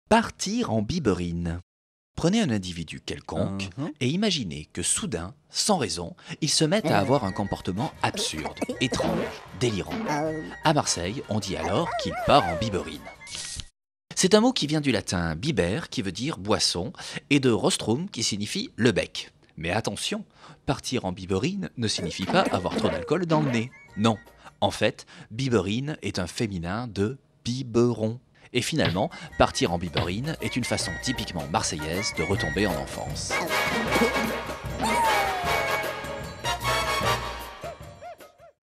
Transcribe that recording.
Partir en biberine. Prenez un individu quelconque et imaginez que soudain, sans raison, il se met à avoir un comportement absurde, étrange, délirant. À Marseille, on dit alors qu'il part en biberine. C'est un mot qui vient du latin biber, qui veut dire boisson, et de rostrum, qui signifie le bec. Mais attention, partir en biberine ne signifie pas avoir trop d'alcool dans le nez. Non, en fait, biberine est un féminin de biberon. Et finalement, partir en biberine est une façon typiquement marseillaise de retomber en enfance.